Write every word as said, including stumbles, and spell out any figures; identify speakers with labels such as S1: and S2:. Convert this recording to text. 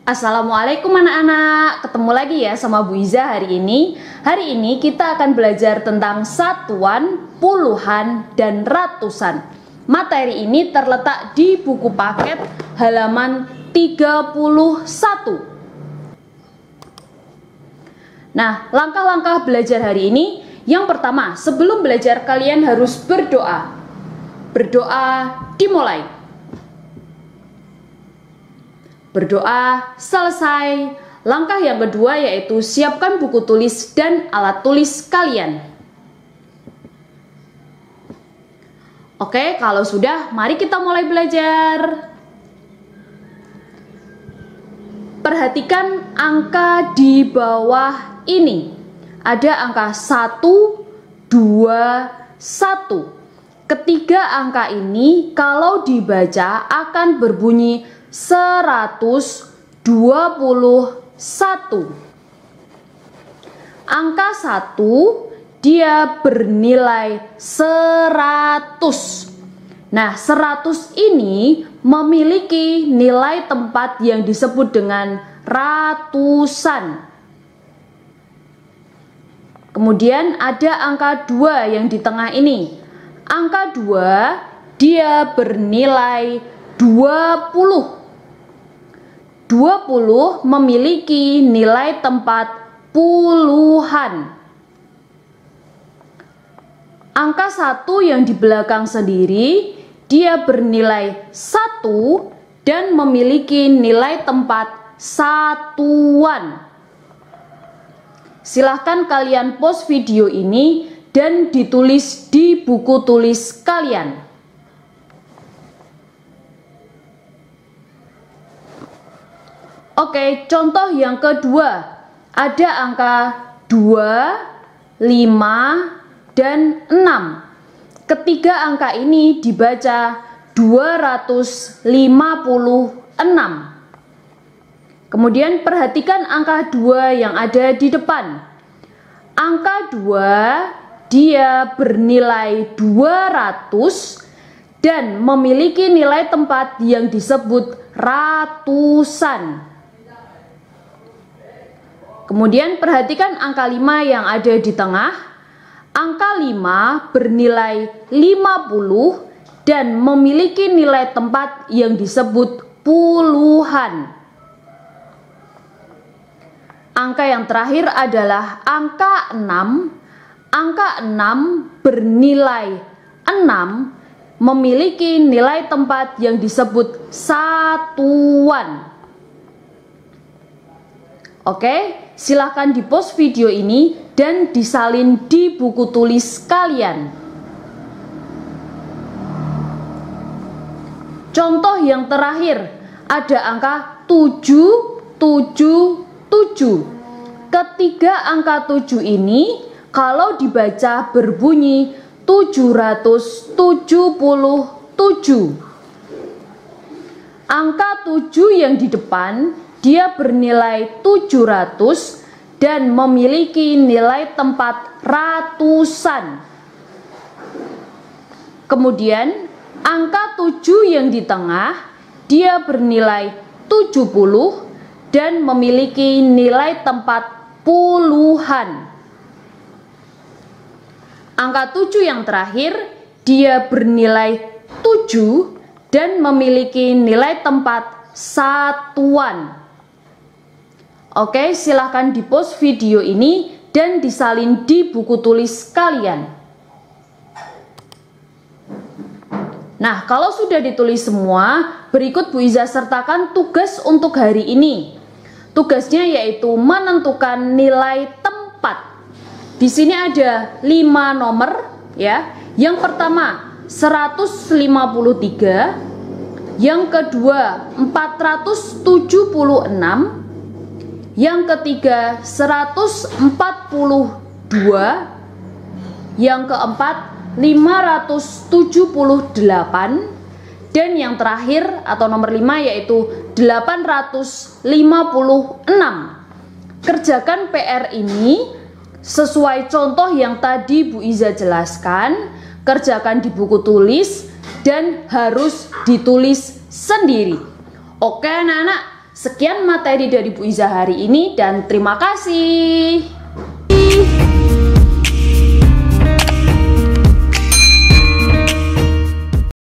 S1: Assalamualaikum anak-anak, ketemu lagi ya sama Bu Iza hari ini. Hari ini kita akan belajar tentang satuan, puluhan, dan ratusan. Materi ini terletak di buku paket halaman tiga puluh satu. Nah, langkah-langkah belajar hari ini, yang pertama, sebelum belajar kalian harus berdoa. Berdoa dimulai. Berdoa selesai. Langkah yang kedua yaitu siapkan buku tulis dan alat tulis kalian. Oke, kalau sudah, mari kita mulai belajar. Perhatikan angka di bawah ini. Ada angka satu, dua, satu. Ketiga angka ini kalau dibaca akan berbunyi seratus dua puluh satu. Angka satu dia bernilai seratus. Nah, seratus ini memiliki nilai tempat yang disebut dengan ratusan. Kemudian ada angka dua yang di tengah ini. Angka dua dia bernilai dua puluh. dua puluh memiliki nilai tempat puluhan. Angka satu yang di belakang sendiri, dia bernilai satu dan memiliki nilai tempat satuan. Silahkan kalian pause video ini dan ditulis di buku tulis kalian. Oke, contoh yang kedua, ada angka dua, lima, dan enam. Ketiga angka ini dibaca dua ratus lima puluh enam. Kemudian perhatikan angka dua yang ada di depan. Angka dua dia bernilai dua ratus dan memiliki nilai tempat yang disebut ratusan. Kemudian perhatikan angka lima yang ada di tengah. Angka lima bernilai lima puluh dan memiliki nilai tempat yang disebut puluhan. Angka yang terakhir adalah angka enam. Angka enam bernilai enam, memiliki nilai tempat yang disebut satuan. Oke, silakan di pause video ini dan disalin di buku tulis kalian. Contoh yang terakhir, ada angka tujuh, tujuh, tujuh. Ketiga angka tujuh ini kalau dibaca berbunyi tujuh ratus tujuh puluh tujuh. Angka tujuh yang di depan dia bernilai tujuh ratus dan memiliki nilai tempat ratusan. Kemudian angka tujuh yang di tengah dia bernilai tujuh puluh dan memiliki nilai tempat puluhan. Angka tujuh yang terakhir dia bernilai tujuh dan memiliki nilai tempat satuan. Oke, silahkan di pause video ini dan disalin di buku tulis kalian. Nah, kalau sudah ditulis semua, berikut Bu Iza sertakan tugas untuk hari ini. Tugasnya yaitu menentukan nilai tempat. Di sini ada lima nomor ya. Yang pertama seratus lima puluh tiga, yang kedua empat ratus tujuh puluh enam, yang ketiga seratus empat puluh dua, yang keempat lima ratus tujuh puluh delapan, dan yang terakhir atau nomor lima yaitu delapan ratus lima puluh enam. Kerjakan P R ini sesuai contoh yang tadi Bu Iza jelaskan. Kerjakan di buku tulis dan harus ditulis sendiri. Oke anak-anak, Sekian materi dari Bu Iza hari ini dan terima kasih.